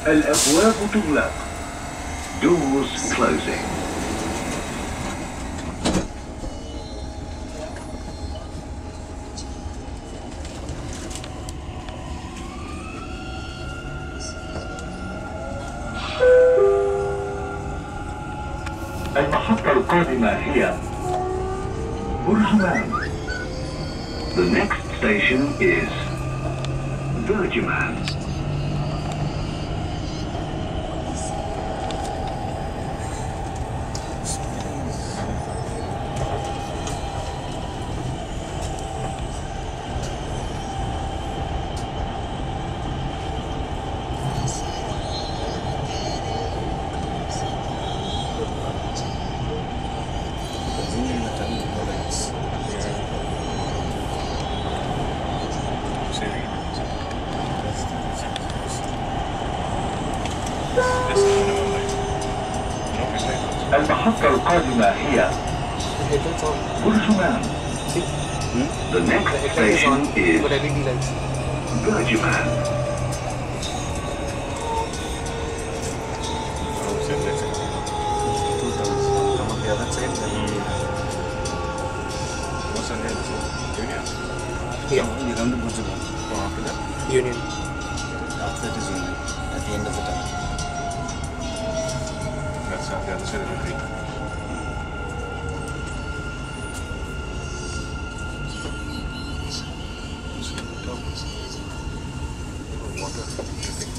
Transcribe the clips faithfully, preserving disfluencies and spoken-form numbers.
الأبواب تغلق. Doors closing. المحطة القادمة هي برجمان. The next station is Burjuman. المحطة القادمة هي برجمان. The next station is Burjuman. Yeah, you come to Burjuman. Oh, after that? Union. After that is Union, at the end of the tunnel. That's on the other side of the creek. Water dripping.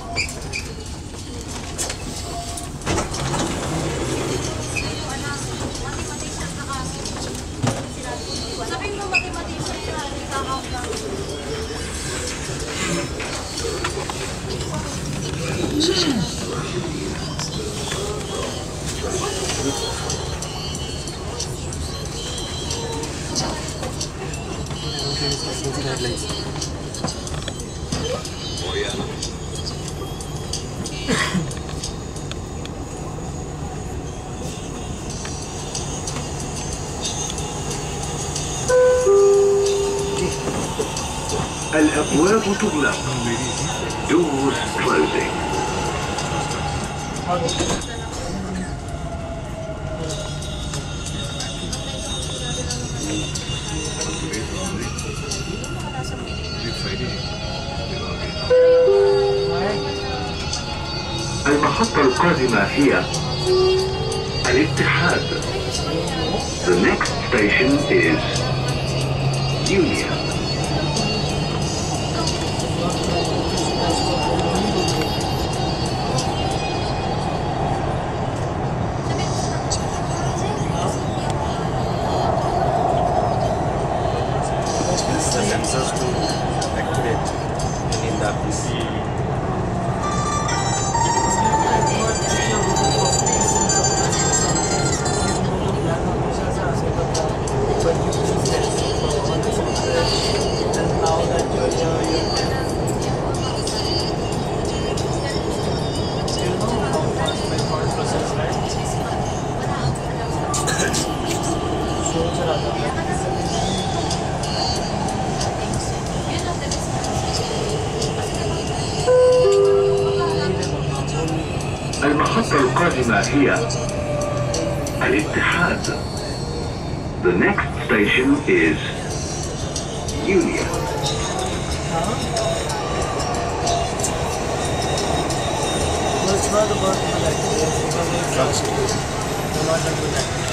Oh yeah. الأبواب تغلق. Doors closing. المحطة القادمة هي الاتحاد. The next station is Union. The sensors to activate in darkness. المحطة القادمة هي الاتحاد. The next station is Union. Trust.